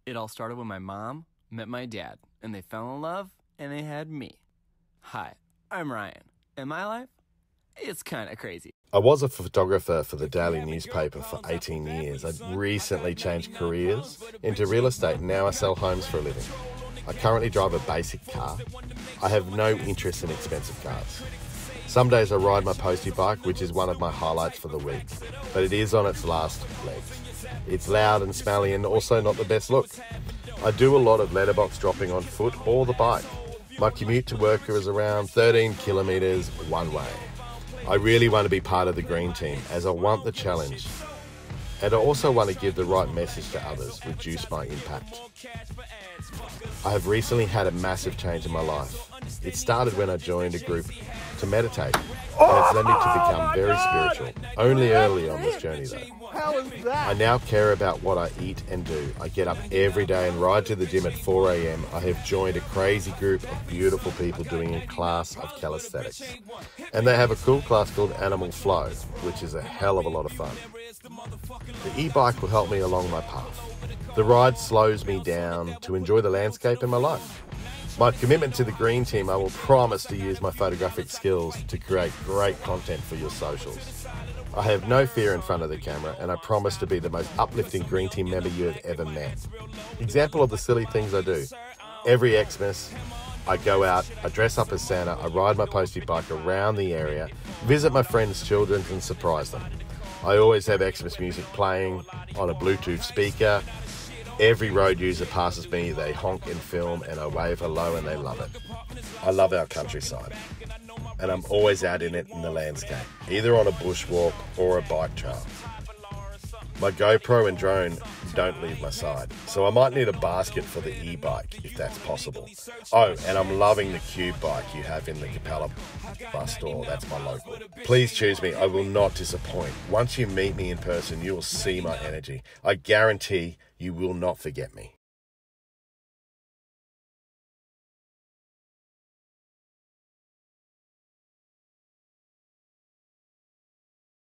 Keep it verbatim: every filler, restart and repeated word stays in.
It all started when my mom met my dad, and they fell in love, and they had me. Hi, I'm Ryan, and my life, it's kind of crazy. I was a photographer for the Daily newspaper for eighteen years. I'd recently changed careers into real estate, and now I sell homes for a living. I currently drive a basic car. I have no interest in expensive cars. Some days I ride my postie bike, which is one of my highlights for the week, but it is on its last legs. It's loud and smelly and also not the best look. I do a lot of letterbox dropping on foot or the bike. My commute to work is around thirteen kilometres one way. I really want to be part of the green team as I want the challenge. And I also want to give the right message to others, reduce my impact. I have recently had a massive change in my life. It started when I joined a group to meditate, and it's led me to become very spiritual. Only early on this journey though. How is that? I now care about what I eat and do. I get up every day and ride to the gym at four a.m. I have joined a crazy group of beautiful people doing a class of calisthenics. And they have a cool class called Animal Flow, which is a hell of a lot of fun. The e-bike will help me along my path. The ride slows me down to enjoy the landscape in my life. My commitment to the green team, I will promise to use my photographic skills to create great content for your socials. I have no fear in front of the camera, and I promise to be the most uplifting green team member you have ever met. Example of the silly things I do. Every Xmas, I go out, I dress up as Santa, I ride my postie bike around the area, visit my friends' children and surprise them. I always have Xmas music playing on a Bluetooth speaker. Every road user passes me, they honk and film, and I wave hello and they love it. I love our countryside, and I'm always out in it in the landscape, either on a bushwalk or a bike trail. My GoPro and drone don't leave my side, so I might need a basket for the e-bike if that's possible. Oh, and I'm loving the cube bike you have in the Capella bus store. That's my local. Please choose me. I will not disappoint. Once you meet me in person, you will see my energy. I guarantee you will not forget me.